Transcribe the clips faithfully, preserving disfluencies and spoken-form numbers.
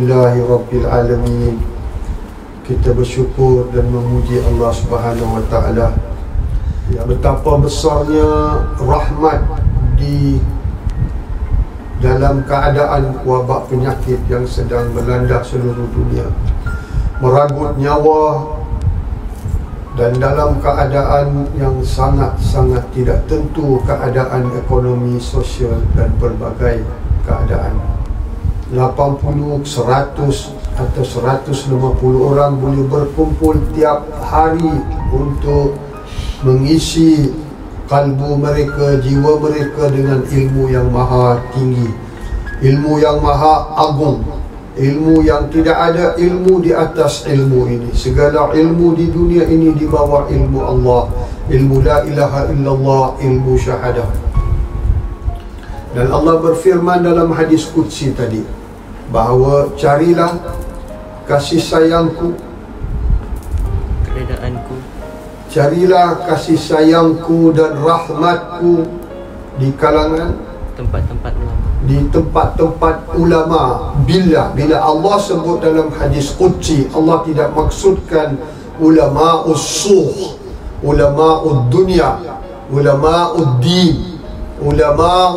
Alhamdulillahi Rabbil Alamin. Kita bersyukur dan memuji Allah Subhanahu Wa Ta'ala. Ya, betapa besarnya rahmat di dalam keadaan wabak penyakit yang sedang melanda seluruh dunia, meragut nyawa, dan dalam keadaan yang sangat-sangat tidak tentu keadaan ekonomi, sosial dan berbagai keadaan. lapan puluh, seratus atau seratus lima puluh orang boleh berkumpul tiap hari untuk mengisi kalbu mereka, jiwa mereka dengan ilmu yang maha tinggi, ilmu yang maha agung, ilmu yang tidak ada ilmu di atas ilmu ini. Segala ilmu di dunia ini di bawah ilmu Allah, ilmu la ilaha illallah, ilmu syahadah. Dan Allah berfirman dalam hadis qudsi tadi bahawa carilah kasih sayangku, keredaanku, carilah kasih sayangku dan rahmatku di kalangan tempat-tempat ulama, di tempat-tempat ulama. Bila bila Allah sebut dalam hadis qudsi, Allah tidak maksudkan ulama usuh, ulama dunia, ulama din, ulama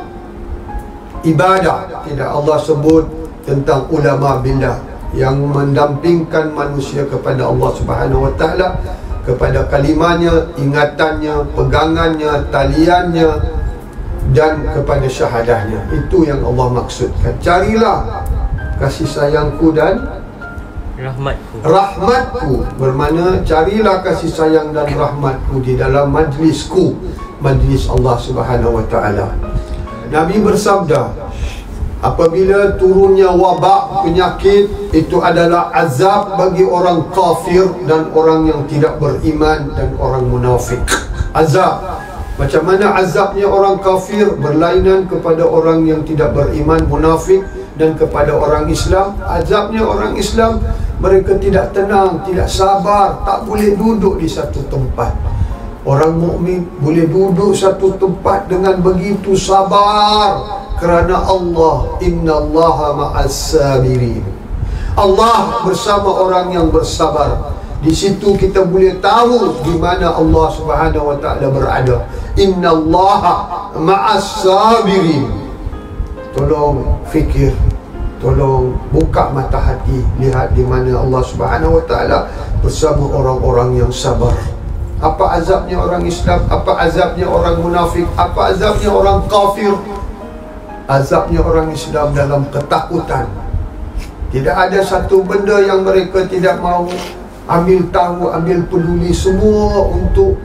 ibadah. Tidak, Allah sebut tentang ulama billah yang mendampingkan manusia kepada Allah Subhanahu Wa Ta'ala, kepada kalimahnya, ingatannya, pegangannya, taliannya, dan kepada syahadahnya. Itu yang Allah maksudkan. Carilah kasih sayangku dan rahmatku. Rahmatku bermakna carilah kasih sayang dan rahmatku di dalam majlisku, majlis Allah Subhanahu Wa Ta'ala. Nabi bersabda, apabila turunnya wabak penyakit, itu adalah azab bagi orang kafir dan orang yang tidak beriman dan orang munafik. Azab. Macam mana azabnya orang kafir berlainan kepada orang yang tidak beriman, munafik, dan kepada orang Islam. Azabnya orang Islam, mereka tidak tenang, tidak sabar, tak boleh duduk di satu tempat. Orang mukmin boleh duduk satu tempat dengan begitu sabar, kerana Allah, innallaha ma'as sabirin. Allah bersama orang yang bersabar. Di situ kita boleh tahu di mana Allah Subhanahu Wa Ta'ala berada. Innallaha ma'as sabirin. Tolong fikir, tolong buka mata hati, lihat di mana Allah Subhanahu Wa Ta'ala bersama orang-orang yang sabar. Apa azabnya orang Islam? Apa azabnya orang munafik? Apa azabnya orang kafir? Azabnya orang Islam dalam ketakutan. Tidak ada satu benda yang mereka tidak mahu ambil tahu, ambil peduli, semua untuk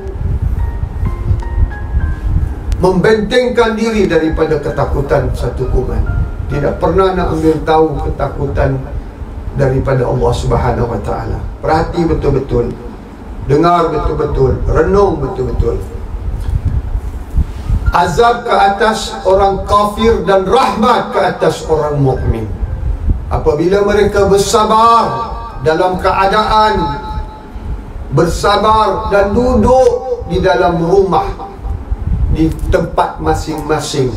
membentengkan diri daripada ketakutan satu kuman. Tidak pernah nak ambil tahu ketakutan daripada Allah Subhanahu Wa Ta'ala. Perhati betul-betul, dengar betul-betul, renung betul-betul. Azab ke atas orang kafir dan rahmat ke atas orang mukmin. Apabila mereka bersabar dalam keadaan bersabar dan duduk di dalam rumah, di tempat masing-masing,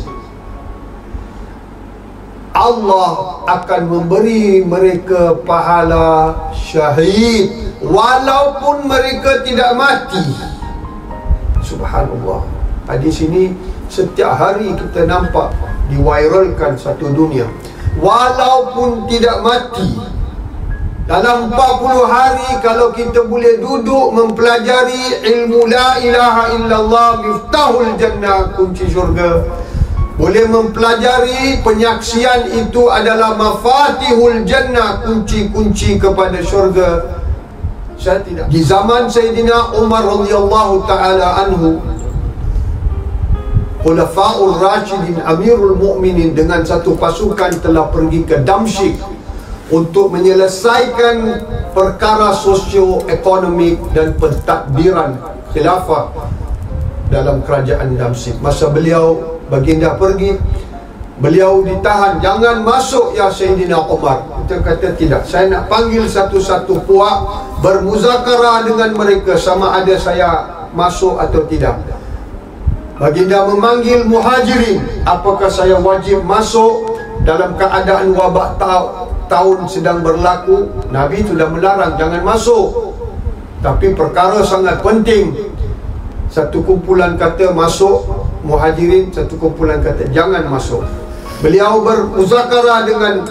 Allah akan memberi mereka pahala syahid walaupun mereka tidak mati. Subhanallah. Di sini setiap hari kita nampak diviralkan satu dunia. Walaupun tidak mati, dalam empat puluh hari kalau kita boleh duduk mempelajari ilmu la ilaha illallah, miftahul jannah, kunci syurga, boleh mempelajari penyaksian itu adalah mafatihul jannah, kunci-kunci kepada syurga. Saya tidak. Di zaman Sayyidina Umar radhiyallahu taala anhu, Khulafaur Rashidin, Amirul Mukminin, dengan satu pasukan telah pergi ke Damsyik untuk menyelesaikan perkara sosio-ekonomik dan pentadbiran khilafah dalam kerajaan Damsyik. Masa beliau, baginda pergi, beliau ditahan, jangan masuk ya Sayyidina Umar. Kita kata tidak, saya nak panggil satu-satu puak, bermuzakarah dengan mereka sama ada saya masuk atau tidak. Baginda memanggil muhajirin, apakah saya wajib masuk dalam keadaan wabak tahun sedang berlaku, Nabi sudah melarang jangan masuk. Tapi perkara sangat penting, satu kumpulan kata masuk Muhajirin, satu kumpulan kata jangan masuk. Beliau bermuzakarah dengan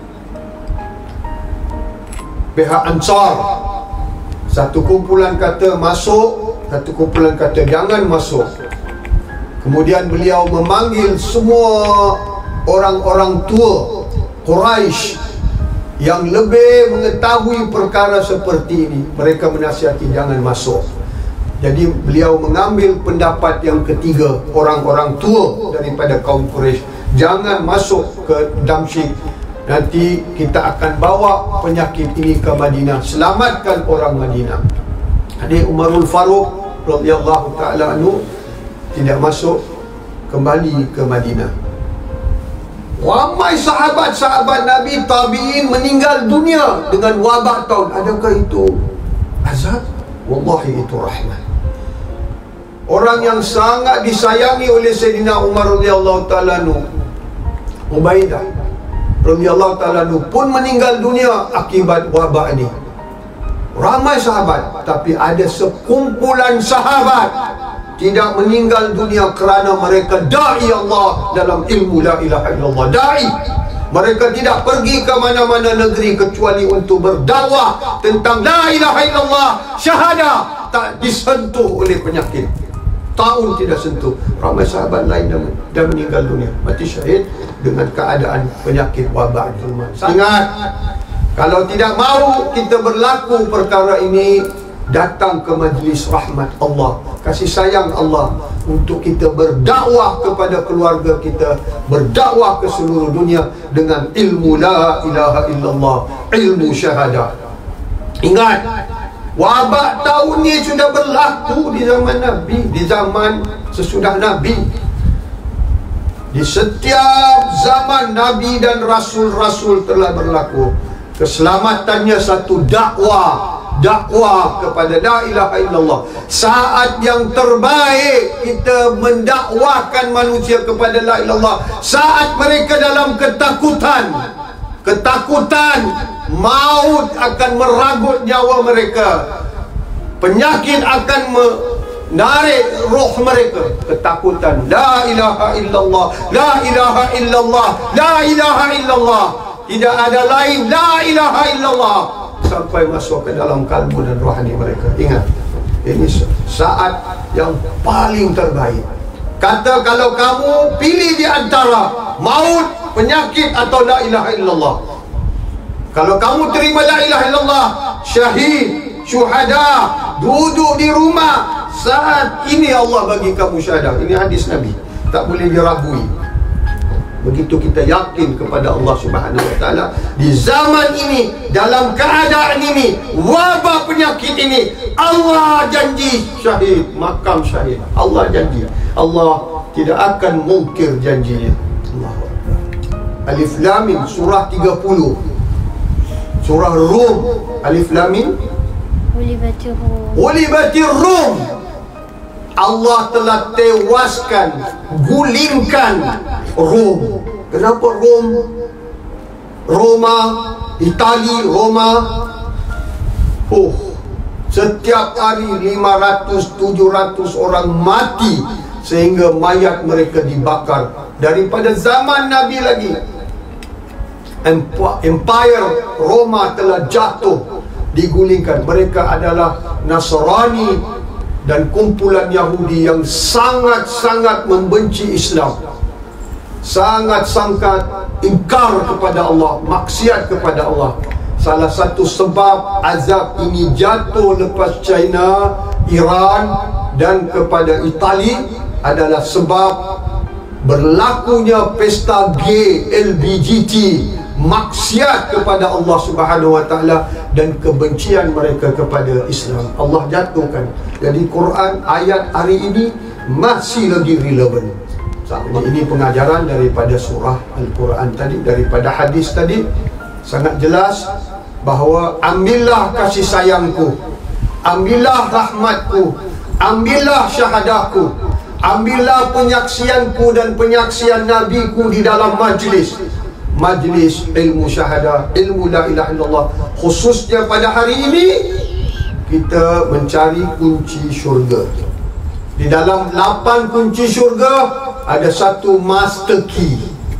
pihak Ansar. Satu kumpulan kata masuk, satu kumpulan kata jangan masuk. Kemudian beliau memanggil semua orang-orang tua Quraisy yang lebih mengetahui perkara seperti ini. Mereka menasihati jangan masuk. Jadi beliau mengambil pendapat yang ketiga, orang-orang tua daripada kaum Quraisy, jangan masuk ke Damsyik, nanti kita akan bawa penyakit ini ke Madinah, selamatkan orang Madinah. Adik Umarul Faruq radhiyallahu ta'ala anhu tidak masuk, kembali ke Madinah. Ramai sahabat-sahabat Nabi tabi'in meninggal dunia dengan wabak tahun. Adakah itu azab? Wallahi itu rahmat. Orang yang sangat disayangi oleh Sayyidina Umar radhiyallahu ta'ala anhu, Ubaidah radhiyallahu ta'ala anhu pun meninggal dunia akibat wabak ini. Ramai sahabat, tapi ada sekumpulan sahabat tidak meninggal dunia kerana mereka da'i Allah dalam ilmu la ilaha illallah. Da'i, mereka tidak pergi ke mana-mana negeri kecuali untuk berdakwah tentang la ilaha illallah, syahadah, tak disentuh oleh penyakit. Tahun tidak sentuh. Ramai sahabat lain dah, dah meninggal dunia, mati syahid dengan keadaan penyakit wabak zaman. Ingat, kalau tidak mahu kita berlaku perkara ini, datang ke majlis rahmat Allah, kasih sayang Allah, untuk kita berdakwah kepada keluarga kita, berdakwah ke seluruh dunia dengan ilmu la ilaha illallah, ilmu syahadah. Ingat, wabak tahun ni sudah berlaku di zaman Nabi, di zaman sesudah Nabi. Di setiap zaman Nabi dan Rasul-Rasul telah berlaku. Keselamatannya satu dakwah, dakwah kepada la ilaha illallah. Saat yang terbaik kita mendakwahkan manusia kepada la ilaha illallah, saat mereka dalam ketakutan. Ketakutan, maut akan meragut nyawa mereka, penyakit akan menarik roh mereka. Ketakutan, la ilaha illallah, la ilaha illallah, la ilaha illallah, tidak ada lain, la ilaha illallah, sampai masuk ke dalam kalbu dan rohani mereka. Ingat, ini saat yang paling terbaik. Kata kalau kamu pilih di antara maut, penyakit atau la ilaha illallah, kalau kamu terima la ilaha illallah, syahid, syuhada, duduk di rumah, saat ini Allah bagi kamu syahadah. Ini hadis Nabi, tak boleh dirabui. Begitu kita yakin kepada Allah Subhanahu wa ta'ala, di zaman ini, dalam keadaan ini, wabak penyakit ini, Allah janji syahid, makam syahid. Allah janji, Allah tidak akan mungkir janjinya. Allah. Alif Lam Mim, surah tiga puluh, surah Rum. Alif Lam Mim, Ghulibatir Rum. Ghulibatir Rum. Allah telah tewaskan, gulingkan Rom. Kenapa Rom? Roma, Itali, Roma. Oh, setiap hari lima ratus tujuh ratus orang mati, sehingga mayat mereka dibakar. Daripada zaman Nabi lagi, Empire Roma telah jatuh, digulingkan. Mereka adalah Nasrani dan kumpulan Yahudi yang sangat-sangat membenci Islam, sangat-sangat ingkar kepada Allah, maksiat kepada Allah. Salah satu sebab azab ini jatuh lepas China, Iran dan kepada Itali adalah sebab berlakunya pesta gay, L G B T, maksiat kepada Allah Subhanahu wa ta'ala dan kebencian mereka kepada Islam. Allah jatuhkan. Jadi Quran ayat hari ini masih lagi relevan. Ini pengajaran daripada surah Al-Quran tadi, daripada hadis tadi, sangat jelas bahawa ambillah kasih sayangku, ambillah rahmatku, ambillah syahadahku, ambillah penyaksianku dan penyaksian Nabiku di dalam majlis. majlis ilmu syahadah, ilmu la ilaha illallah. Khususnya pada hari ini kita mencari kunci syurga. Di dalam lapan kunci syurga ada satu master key.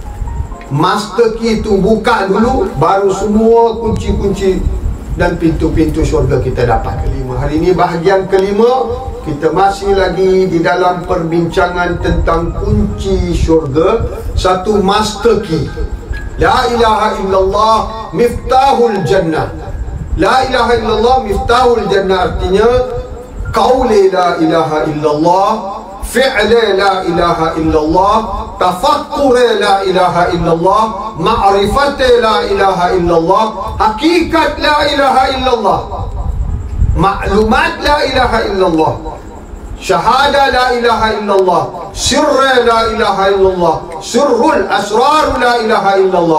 Master key itu buka dulu, baru semua kunci-kunci dan pintu-pintu syurga kita dapat. Kelima. Hari ini bahagian kelima, kita masih lagi di dalam perbincangan tentang kunci syurga. Satu master key. La ilaha illallah miftahul jannah. La ilaha illallah miftahul jannah artinya qauli la ilaha illallah, fi'li la ilaha illallah, tafakkuri la ilaha illallah, ma'rifati la ilaha illallah, hakikat la ilaha illallah, maklumat la ilaha illallah, syahada la ilaha illallah, sirra la ilaha illallah, sirrul asrar la ilaha illallah,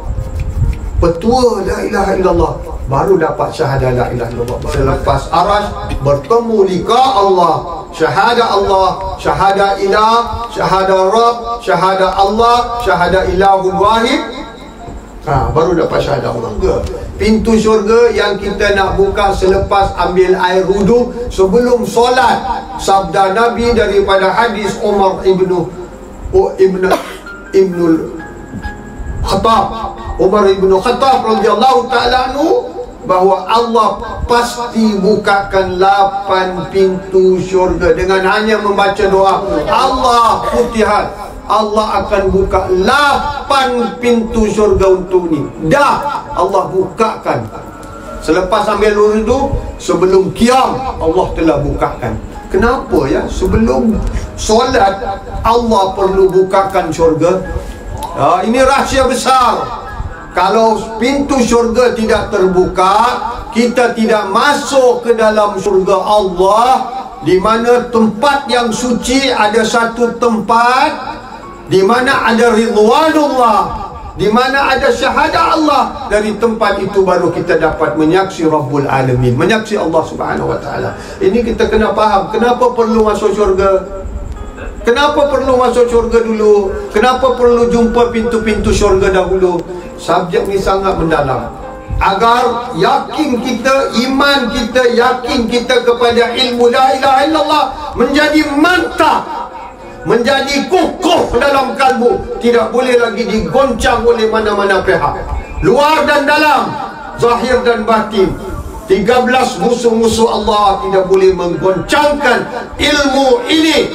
petua la ilaha illallah, baru dapat syahadah la ilaha illallah. Selepas arash bertemu lika Allah, syahadah Allah, syahadah ilah, syahadah Rabb, syahadah Allah, syahadah ilahul wahid, ha, baru dapat syahadah Allah. Pintu syurga yang kita nak buka selepas ambil air wudu sebelum solat. Sabda Nabi daripada hadis Umar ibnu ibnu ibnul Khattab, Umar ibnu Khattab radhiyallahu ta'ala anhu, bahawa Allah pasti bukakan lapan pintu syurga dengan hanya membaca doa Allah Futihat. Allah akan buka lapan pintu syurga untuk ni. Dah Allah bukakan. Selepas ambil wudu, sebelum qiyam Allah telah bukakan. Kenapa ya? Sebelum solat Allah perlu bukakan syurga. Ha, ini rahsia besar. Kalau pintu syurga tidak terbuka, kita tidak masuk ke dalam syurga Allah, di mana tempat yang suci ada satu tempat di mana ada ridwanullah, di mana ada syahadah Allah. Dari tempat itu baru kita dapat menyaksi Rabbul Alamin, menyaksi Allah Subhanahu Wa Taala. Ini kita kena faham kenapa perlu masuk syurga. Kenapa perlu masuk syurga dulu? Kenapa perlu jumpa pintu-pintu syurga dahulu? Subjek ni sangat mendalam. Agar yakin kita, iman kita, yakin kita kepada ilmu la ilaha illallah menjadi mantap, menjadi kukuh dalam kalbu. Tidak boleh lagi digoncang oleh mana-mana pihak, luar dan dalam, zahir dan batin. Tiga belas musuh-musuh Allah tidak boleh menggoncangkan ilmu ini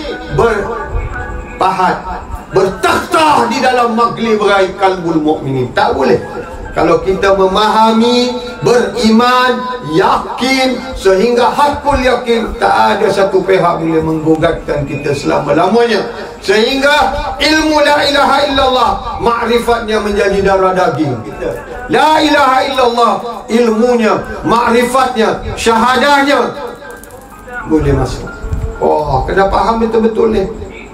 berpahat, bertakhta di dalam magli berai kalbul mukminin. Tak boleh. Kalau kita memahami, beriman, yakin, sehingga hakul yakin, tak ada satu pihak boleh menggugatkan kita selama-lamanya. Sehingga ilmu la ilaha illallah, ma'rifatnya menjadi darah daging kita. La ilaha illallah, ilmunya, ma'rifatnya, syahadahnya boleh masuk. Oh, kena faham betul-betul ni.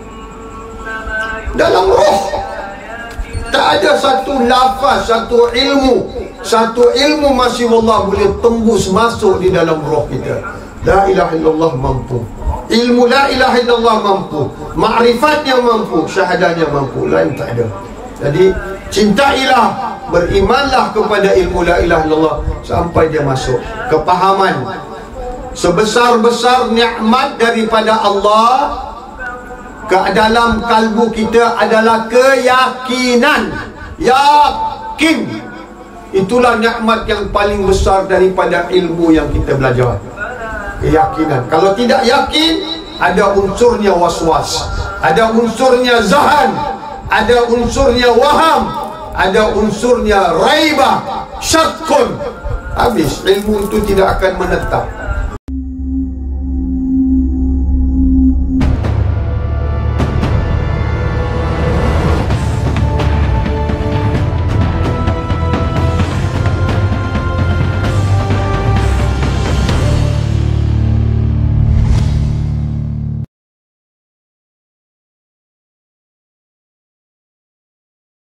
Dalam roh tak ada satu lafaz, satu ilmu, satu ilmu masih Allah boleh tembus masuk di dalam roh kita. La ilaha illallah mampu, ilmu la ilaha illallah mampu, ma'rifatnya mampu, syahadahnya mampu, lain tak ada. Jadi cintailah, berimanlah kepada ilmu la ilaha illallah sampai dia masuk. Kepahaman sebesar-besar nikmat daripada Allah ke dalam kalbu kita adalah keyakinan. Yakin, itulah nikmat yang paling besar daripada ilmu yang kita belajar. Keyakinan. Kalau tidak yakin, ada unsurnya waswas, ada unsurnya zahan, ada unsurnya waham, ada unsurnya raibah, syakkun. Habis, ilmu itu tidak akan menetap.